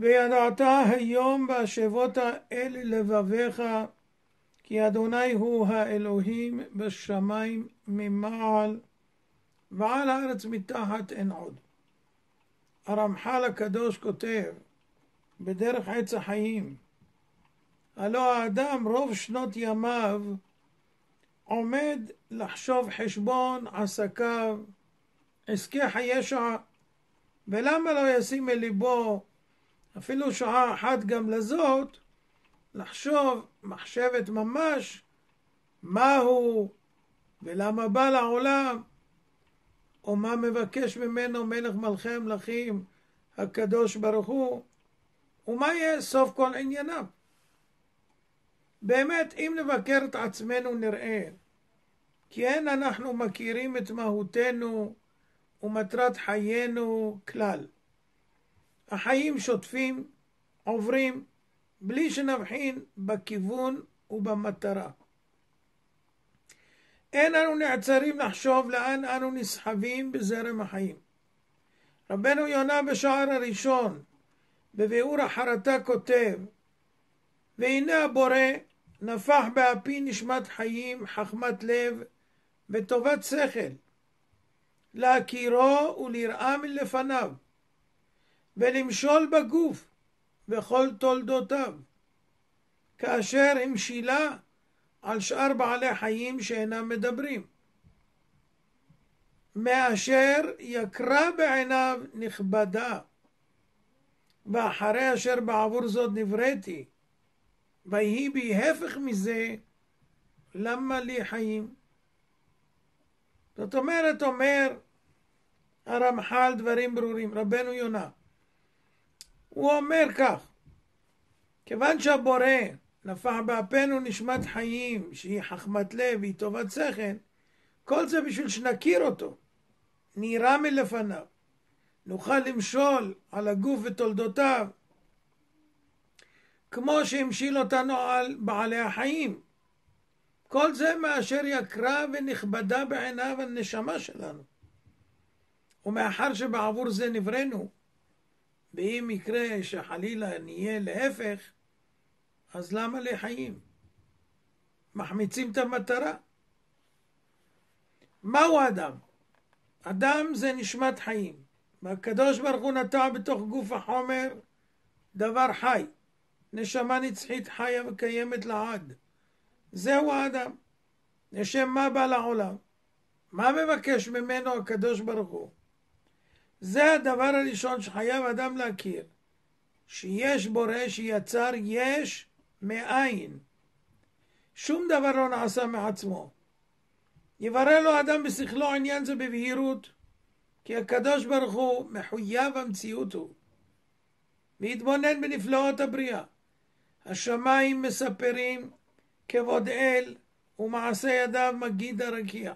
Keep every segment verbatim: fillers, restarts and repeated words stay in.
וידעת היום בהשבות אל לבביך, כי אדוני הוא האלוהים בשמיים ממעל, ועל הארץ מתחת אין עוד. הרמח"ל הקדוש כותב בדרך עץ החיים, הלא האדם רוב שנות ימיו עומד לחשוב חשבון עסקיו, עסקי חיי שעה, ולמה לא ישים אל ליבו אפילו שעה אחת גם לזאת, לחשוב מחשבת ממש מהו ולמה בא לעולם, או מה מבקש ממנו מלך מלכי המלכים הקדוש ברוך הוא, ומה יהיה סוף כל ענייניו. באמת, אם נבקר את עצמנו נראה כי אין אנחנו מכירים את מהותנו ומטרת חיינו כלל. החיים שוטפים, עוברים, בלי שנבחין בכיוון ובמטרה. אין אנו נעצרים לחשוב לאן אנו נסחבים בזרם החיים. רבנו יונה בשער הראשון בביאור החרטה כותב, והנה הבורא נפח באפי נשמת חיים, חכמת לב וטובת שכל, להכירו ולראה מלפניו, ולמשול בגוף וכל תולדותיו, כאשר המשילה על שאר בעלי חיים שאינם מדברים, מאשר יקרא בעיניו נכבדה, ואחרי אשר בעבור זאת נבראתי, ויהי בי הפך מזה, למה לי חיים? זאת אומרת, אומר הרמח"ל דברים ברורים, רבנו יונה. הוא אומר כך, כיוון שהבורא נפח באפנו נשמת חיים, שהיא חכמת לב והיא טובת שכל, כל זה בשביל שנכיר אותו, נראה מלפניו, נוכל למשול על הגוף ותולדותיו, כמו שהמשיל אותנו על בעלי החיים. כל זה מאשר יקרא ונכבדה בעיניו הנשמה שלנו. ומאחר שבעבור זה נבראנו, ואם יקרה שחלילה נהיה להפך, אז למה לחיים? מחמיצים את המטרה. מהו אדם? אדם זה נשמת חיים, והקדוש ברוך הוא נטע בתוך גוף החומר דבר חי, נשמה נצחית חיה וקיימת לעד. זהו האדם. לשם מה בא לעולם? מה מבקש ממנו הקדוש ברוך הוא? זה הדבר הראשון שחייב אדם להכיר, שיש בורא שיצר יש מאין. שום דבר לא נעשה מעצמו. יברא לו אדם בשכלו עניין זה בבהירות, כי הקדוש ברוך הוא מחויב המציאות הוא, והתבונן בנפלאות הבריאה. השמיים מספרים כבוד אל, ומעשה ידיו מגיד הרקיע.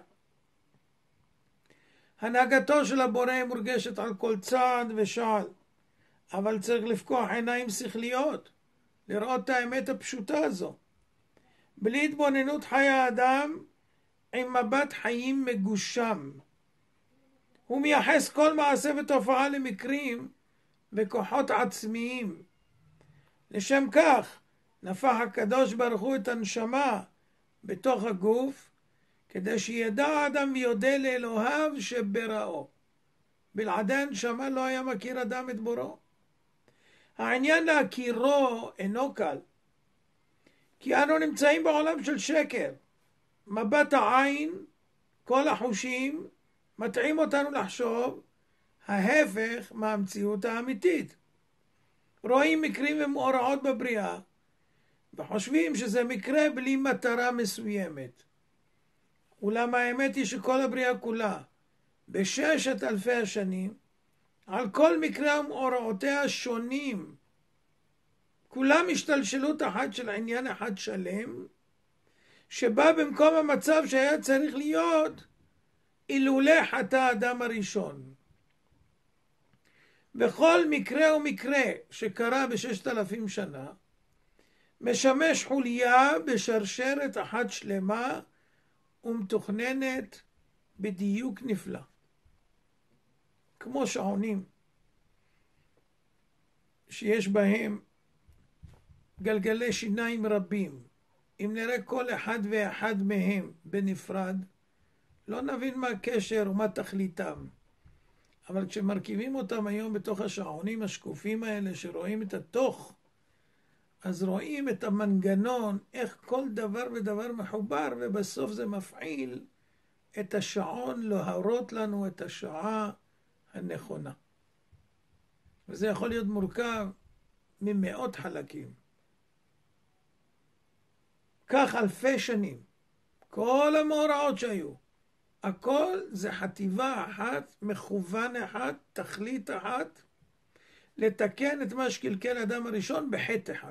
הנהגתו של הבורא מורגשת על כל צעד ושעל, אבל צריך לפקוח עיניים שכליות, לראות את האמת הפשוטה הזו. בלי התבוננות חי האדם עם מבט חיים מגושם. הוא מייחס כל מעשה ותופעה למקרים וכוחות עצמיים. לשם כך נפח הקדוש ברוך הוא את הנשמה בתוך הגוף, כדי שידע האדם ויודה לאלוהיו שבראו. בלעדי הנשמה לא היה מכיר אדם את בוראו. העניין להכירו אינו קל, כי אנו נמצאים בעולם של שקר. מבט העין, כל החושים, מטעים אותנו לחשוב ההפך מהמציאות האמיתית. רואים מקרים ומאורעות בבריאה, וחושבים שזה מקרה בלי מטרה מסוימת. אולם האמת היא שכל הבריאה כולה, בששת אלפי השנים, על כל מקרה ומאורעותיה שונים, כולם השתלשלות אחת של עניין אחד שלם, שבא במקום המצב שהיה צריך להיות אילולא חטא האדם הראשון. בכל מקרה ומקרה שקרה בששת אלפים שנה, משמש חוליה בשרשרת אחת שלמה ומתוכננת בדיוק נפלא. כמו שעונים. שיש בהם גלגלי שיניים רבים. אם נראה כל אחד ואחד מהם בנפרד, לא נבין מה הקשר ומה תכליתם. אבל כשמרכיבים אותם היום בתוך השעונים השקופים האלה שרואים את התוך, אז רואים את המנגנון, איך כל דבר ודבר מחובר, ובסוף זה מפעיל את השעון להורות לנו את השעה הנכונה. וזה יכול להיות מורכב ממאות חלקים. כך אלפי שנים, כל המאורעות שהיו, הכל זה חטיבה אחת, מכוון אחד, תכלית אחת, לתקן את מה שקלקל האדם הראשון בחטא אחד.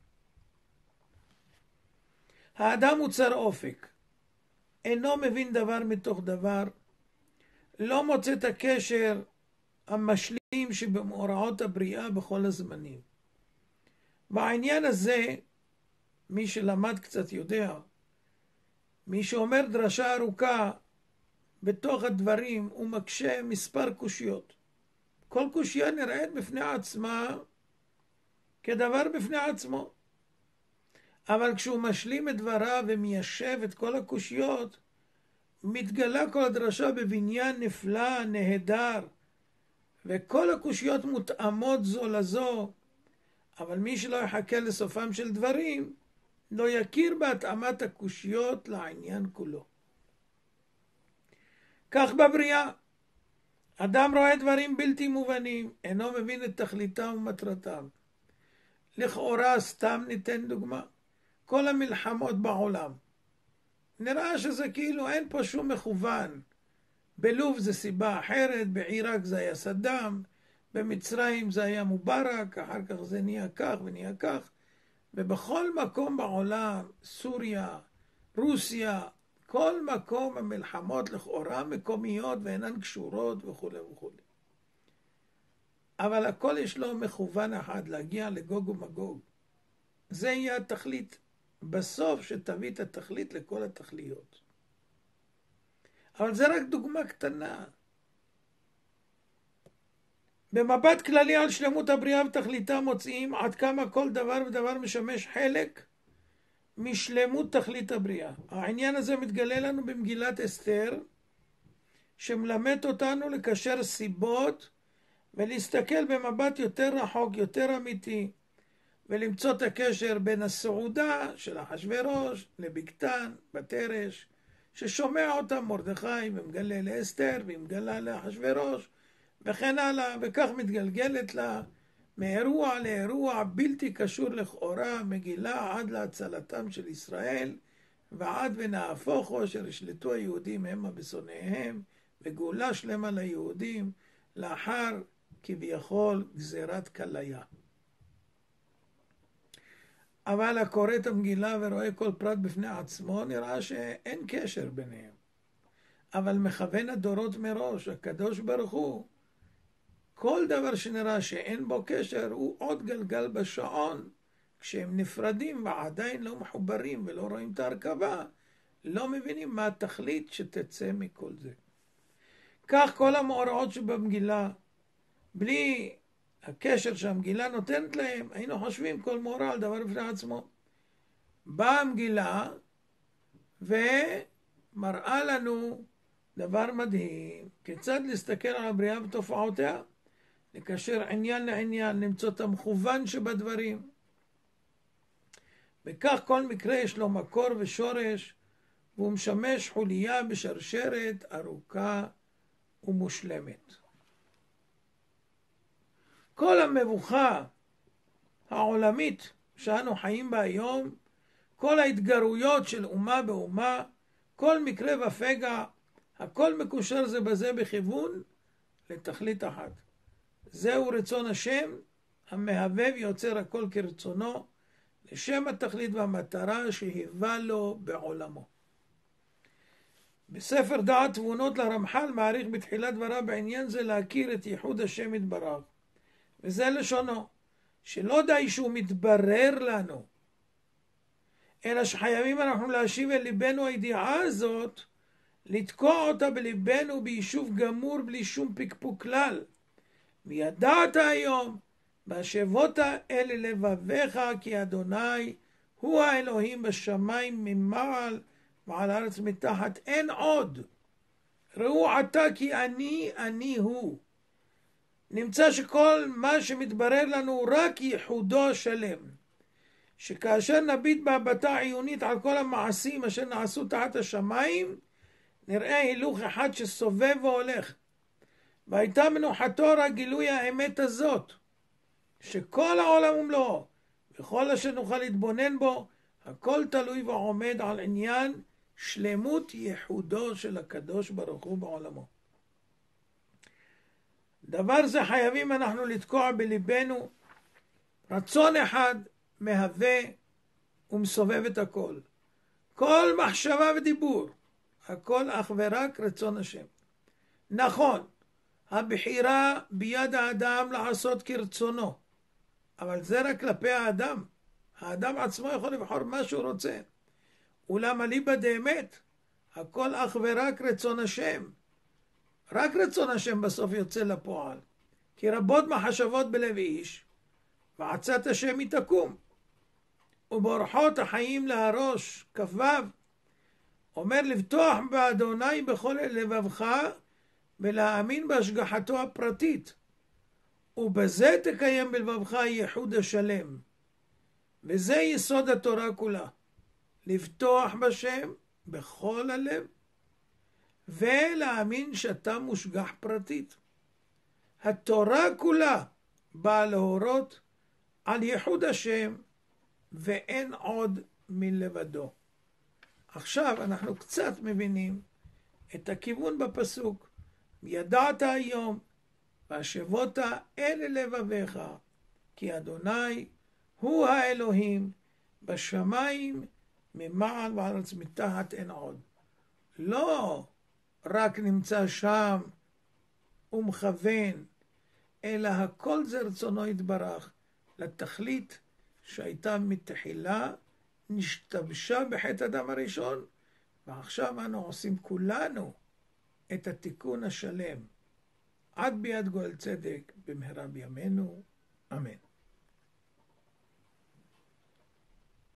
האדם מוצר אופק, אינו מבין דבר מתוך דבר, לא מוצא את הקשר המשלים שבמאורעות הבריאה בכל הזמנים. בעניין הזה, מי שלמד קצת יודע, מי שאומר דרשה ארוכה בתוך הדברים הוא מקשה מספר קושיות. כל קושיה נראית בפני עצמה כדבר בפני עצמו. אבל כשהוא משלים את דבריו ומיישב את כל הקושיות, מתגלה כל הדרשה בבניין נפלא, נהדר, וכל הקושיות מותאמות זו לזו, אבל מי שלא יחכה לסופם של דברים, לא יכיר בהתאמת הקושיות לעניין כולו. כך בבריאה, אדם רואה דברים בלתי מובנים, אינו מבין את תכליתם ומטרתם. לכאורה, סתם ניתן דוגמה, כל המלחמות בעולם. נראה שזה כאילו אין פה שום מכוון. בלוב זה סיבה אחרת, בעיראק זה היה סדאם, במצרים זה היה מובארק, אחר כך זה נהיה כך ונהיה כך. ובכל מקום בעולם, סוריה, רוסיה, כל מקום המלחמות לכאורה מקומיות ואינן קשורות וכו' וכו'. אבל הכל יש לו מכוון אחד, להגיע לגוג ומגוג. זה יהיה התכלית, בסוף שתביא את התכלית לכל התכליות. אבל זה רק דוגמה קטנה. במבט כללי על שלמות הבריאה ותכליתה מוצאים עד כמה כל דבר ודבר משמש חלק משלמות תכלית הבריאה. העניין הזה מתגלה לנו במגילת אסתר, שמלמד אותנו לקשר סיבות ולהסתכל במבט יותר רחוק, יותר אמיתי, ולמצוא את הקשר בין הסעודה של אחשוורוש לבגתן, בתרש, ששומע אותם מרדכי ומגלה לאסתר ומגלה לאחשוורוש, וכן הלאה, וכך מתגלגלת לה מאירוע לאירוע בלתי קשור לכאורה, מגילה עד להצלתם של ישראל, ועד ונהפוכו אשר ישלטו היהודים המה בשונאיהם, וגאולה שלמה ליהודים, לאחר כביכול גזירת כליה. אבל הקורא את המגילה ורואה כל פרט בפני עצמו, נראה שאין קשר ביניהם. אבל מכוון הדורות מראש, הקדוש ברוך הוא, כל דבר שנראה שאין בו קשר הוא עוד גלגל בשעון. כשהם נפרדים ועדיין לא מחוברים ולא רואים את ההרכבה, לא מבינים מה התכלית שתצא מכל זה. כך כל המאורעות שבמגילה, בלי הקשר שהמגילה נותנת להם, היינו חושבים כל מאורע על דבר בפני עצמו. באה המגילה ומראה לנו דבר מדהים, כיצד להסתכל על הבריאה ותופעותיה, לקשר עניין לעניין, למצוא את המכוון שבדברים. וכך כל מקרה יש לו מקור ושורש, והוא משמש חוליה בשרשרת ארוכה ומושלמת. כל המבוכה העולמית שאנו חיים בה היום, כל ההתגרויות של אומה באומה, כל מקרה ופגע, הכל מקושר זה בזה בכיוון לתכלית אחת. זהו רצון השם, המהווה ויוצר הכל כרצונו, לשם התכלית והמטרה שהיווה לו בעולמו. בספר דעת תבונות לרמח"ל מעריך בתחילת דבריו בעניין זה להכיר את ייחוד השם יתברך. וזה לשונו, שלא די שהוא מתברר לנו, אלא שחייבים אנחנו להשיב אל ליבנו הידיעה הזאת, לתקוע אותה בליבנו ביישוב גמור בלי שום פקפוק כלל. וידעת היום והשבות אל לבביך, כי אדוני הוא האלוהים בשמיים ממעל ועל הארץ מתחת, אין עוד. ראו עתה כי אני, אני הוא. נמצא שכל מה שמתברר לנו הוא רק ייחודו שלם. שכאשר נביט בהבטה עיונית על כל המעשים אשר נעשו תחת השמיים, נראה הילוך אחד שסובב והולך. והייתה מנוחתו רק גילוי האמת הזאת, שכל העולם ומלואו, וכל אשר נוכל להתבונן בו, הכל תלוי ועומד על עניין שלמות ייחודו של הקדוש ברוך הוא בעולמו. דבר זה חייבים אנחנו לתקוע בליבנו. רצון אחד מהווה ומסובב את הכל. כל מחשבה ודיבור, הכל אך ורק רצון השם. נכון, הבחירה ביד האדם לעשות כרצונו, אבל זה רק כלפי האדם. האדם עצמו יכול לבחור מה שהוא רוצה. אולם אליבא דאמת, הכל אך ורק רצון השם. רק רצון השם בסוף יוצא לפועל. כי רבות מחשבות בלב איש, ועצת השם היא תקום. ובאורחות החיים להרוש, כ"ו, אומר לבטוח באדוני בכל לבבך, ולהאמין בהשגחתו הפרטית. ובזה תקיים בלבבך ייחוד השלם. וזה יסוד התורה כולה. לבטוח בשם בכל הלב, ולהאמין שאתה מושגח פרטית. התורה כולה באה להורות על ייחוד השם, ואין עוד מלבדו. עכשיו אנחנו קצת מבינים את הכיוון בפסוק. ידעת היום והשבות אל לבביך, כי אדוני הוא האלוהים בשמיים ממעל וארץ מתחת, אין עוד. לא רק נמצא שם ומכוון, אלא הכל זה רצונו יתברך לתכלית שהייתה מתחילה, נשתבשה בחטא אדם הראשון, ועכשיו אנו עושים כולנו את התיקון השלם עד ביאת גואל צדק במהרה בימינו, אמן.